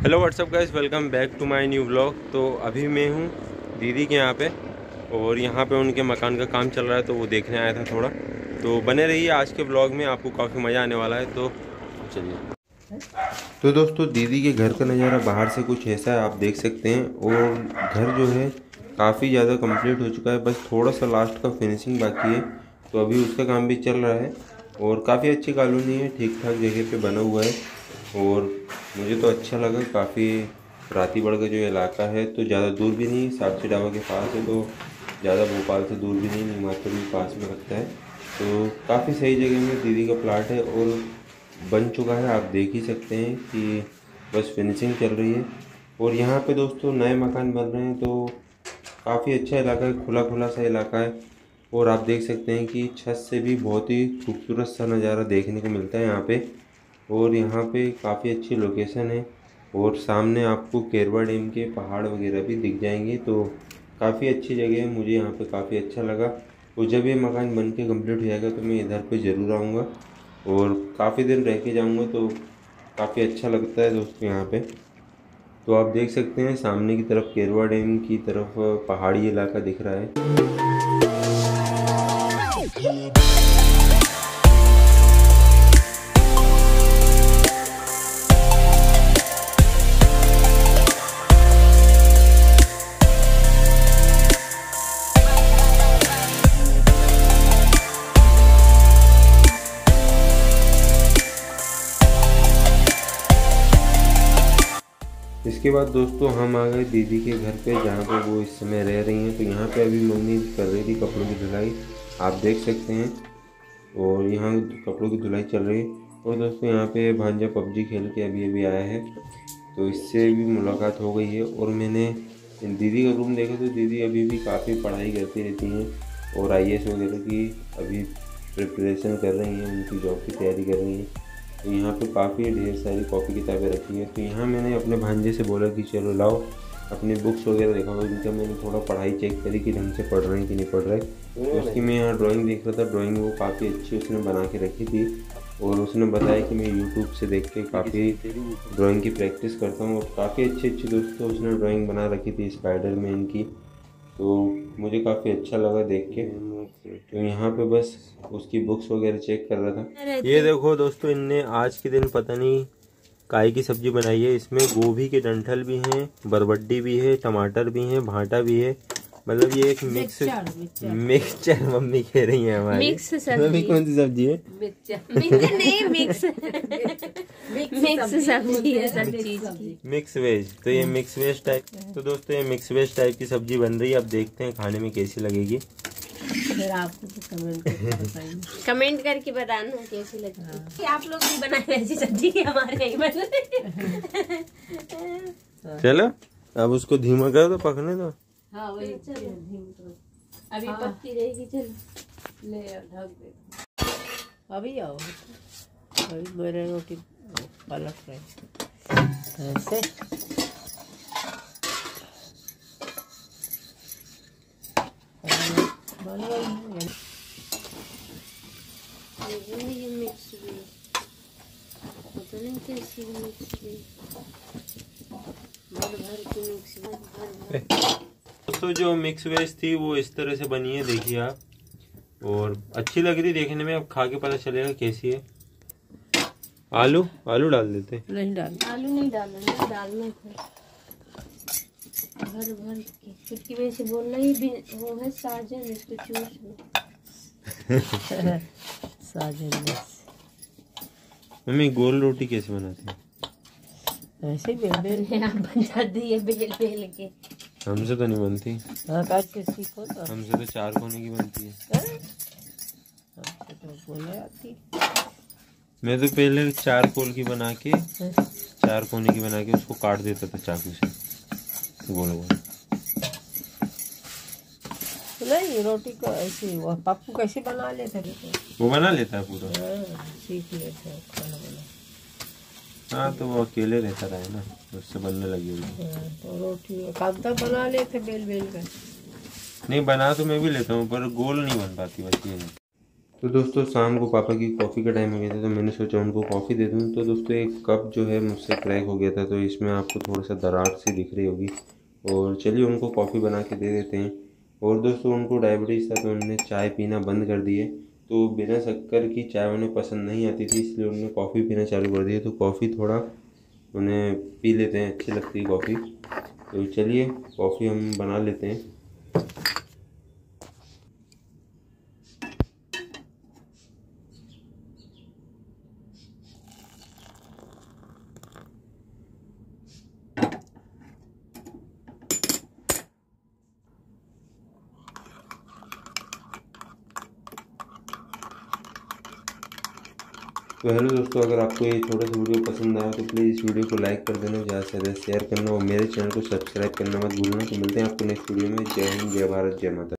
Hello what's up guys, welcome back to my new vlog. तो अभी मैं हूँ दीदी के यहाँ पे और यहाँ पे उनके मकान का काम चल रहा है, तो वो देखने आया था थोड़ा। तो बने रहिए आज के व्लॉग में, आपको काफ़ी मज़ा आने वाला है। तो चलिए। तो दोस्तों, दीदी के घर का नज़ारा बाहर से कुछ ऐसा है, आप देख सकते हैं। और घर जो है काफ़ी ज़्यादा कंप्लीट हो चुका है, बस थोड़ा सा लास्ट का फिनिशिंग बाकी है। तो अभी उसका काम भी चल रहा है और काफ़ी अच्छी कॉलोनी है, ठीक ठाक जगह पे बना हुआ है। और मुझे तो अच्छा लगा, काफ़ी रातीगढ़ का जो इलाका है तो ज़्यादा दूर भी नहीं, साक्षी ढाबा के पास है, तो ज़्यादा भोपाल से दूर भी नहीं, हिमाचल भी पास में लगता है। तो काफ़ी सही जगह में दीदी का प्लाट है और बन चुका है, आप देख ही सकते हैं कि बस फिनिशिंग चल रही है। और यहाँ पे दोस्तों नए मकान बन रहे हैं, तो काफ़ी अच्छा इलाका है, खुला खुला सा इलाका है। और आप देख सकते हैं कि छत से भी बहुत ही खूबसूरत सा नज़ारा देखने को मिलता है यहाँ पे। और यहाँ पे काफ़ी अच्छी लोकेशन है और सामने आपको केरवा डैम के पहाड़ वगैरह भी दिख जाएंगे। तो काफ़ी अच्छी जगह है, मुझे यहाँ पे काफ़ी अच्छा लगा। और जब ये मकान बन के कम्प्लीट हो जाएगा तो मैं इधर पे ज़रूर आऊँगा और काफ़ी दिन रह के जाऊँगा। तो काफ़ी अच्छा लगता है दोस्तों यहाँ पे। तो आप देख सकते हैं सामने की तरफ केरवा डैम की तरफ पहाड़ी इलाका दिख रहा है। इसके बाद दोस्तों हम आ गए दीदी के घर पे, जहाँ पे वो इस समय रह रही हैं। तो यहाँ पे अभी मम्मी कर रही थी कपड़ों की धुलाई, आप देख सकते हैं। और यहाँ कपड़ों की धुलाई चल रही है। और दोस्तों यहाँ पे भांजा पबजी खेल के अभी अभी आया है, तो इससे भी मुलाकात हो गई है। और मैंने दीदी का रूम देखा तो दीदी अभी भी काफ़ी पढ़ाई करती रहती हैं और IAS वगैरह की अभी प्रिपरेशन कर रही हैं, उनकी जॉब की तैयारी कर रही हैं। तो यहाँ पे काफ़ी ढेर सारी कॉपी किताबें रखी हैं। तो यहाँ मैंने अपने भांजे से बोला कि चलो लाओ अपनी बुक्स वगैरह दिखाओ। इनका मैंने थोड़ा पढ़ाई चेक करी कि ढंग से पढ़ रहे हैं कि नहीं पढ़ रहे। तो उसकी मैं यहाँ ड्राइंग देख रहा था, ड्राइंग वो काफ़ी अच्छी उसने बना के रखी थी। और उसने बताया कि मैं यूट्यूब से देख के काफ़ी ड्राइंग की प्रैक्टिस करता हूँ और काफ़ी अच्छी अच्छी दोस्तों उसने ड्राइंग बना रखी थी स्पाइडर मैन की। तो मुझे काफ़ी अच्छा लगा देख के। तो यहाँ पे बस उसकी बुक्स वगैरह चेक कर रहा था। ये देखो दोस्तों, इनने आज के दिन पता नहीं काय की सब्जी बनाई है। इसमें गोभी के डंठल भी हैं, बरबड्डी भी है, टमाटर भी है, भांटा भी है। मतलब ये एक मिक्सचर मम्मी कह रही है हमारी। मम्मी कौन सी सब्जी है? नहीं, मिक्स सब्जी है, सब चीज की मिक्स वेज। तो ये मिक्स वेज टाइप, तो दोस्तों ये मिक्स वेज टाइप की सब्जी बन रही है। अब देखते हैं खाने में कैसी लगेगी। फिर आपको तो कमेंट करके बताना कैसी लगी। आप लोग भी बनाए ऐसी सब्जी की हमारे नहीं बने। चलो अब उसको धीमा कर दो, पकने दो। हाँ वही अभी पकती रहेगी। चलो ले ढक दे। अभी आओ, अभी मेरे रोटी पलट रही ऐसे। ये मिक्स भी पता नहीं कैसी मिक्स भी, भर भर की मिक्स भर। दोस्तों जो मिक्स वेज थी वो इस तरह से बनी है, देखिए आप। और अच्छी लग रही देखने में, अब खा के पता चलेगा कैसी है। आलू डाल देते? नहीं डाल, आलू नहीं डालना, डालना भर भर के। चुटकी में से बोलना ही भी वो है साजन, इसको चूस लो। साजन। मम्मी गोल रोटी कैसे बनाती है? ऐसे बेल बेल आप बन जाती है, बेल बेल के। हमसे तो नहीं बनती। हाँ, कैसे सीखो तो। हमसे तो 4 कोने की बनती है। हमसे तो बोले आती। मैं तो पहले 4 कोल की बना के 4 कोने की बना के उसको काट देता था चाकू से गोल गोल। नहीं, रोटी को ऐसे वो पप्पू कैसे बना लेते थे? वो बना लेता है पूरा। सीख लेते हैं खाना बना। हाँ तो वो अकेले रहता रहा है ना, उससे बनने लगी होगी। तो रोटी कब तक बना लेते बेल बेल कर? नहीं बना तो मैं भी लेता हूँ, पर गोल नहीं बन पाती बस ये है। तो दोस्तों शाम को पापा की कॉफ़ी का टाइम हो गया था, तो मैंने सोचा उनको कॉफ़ी दे दूँ। तो दोस्तों एक कप जो है मुझसे क्रैक हो गया था, तो इसमें आपको थोड़ा सा दरार सी दिख रही होगी। और चलिए उनको कॉफ़ी बना के दे देते हैं। और दोस्तों उनको डायबिटीज़ था, तो उन्होंने चाय पीना बंद कर दिए। तो बिना शक्कर की चाय उन्हें पसंद नहीं आती थी, इसलिए उन्होंने कॉफ़ी पीना चालू कर दिया। तो कॉफ़ी थोड़ा उन्हें पी लेते हैं, अच्छी लगती है कॉफ़ी। तो चलिए कॉफ़ी हम बना लेते हैं। तो हेलो दोस्तों, अगर आपको ये छोटा सा वीडियो पसंद आया तो प्लीज़ इस वीडियो को लाइक कर देना, ज़्यादा से ज़्यादा शेयर करना और मेरे चैनल को सब्सक्राइब करना मत भूलना। तो मिलते हैं आपको नेक्स्ट वीडियो में। जय हिंद, जय भारत, जय माता।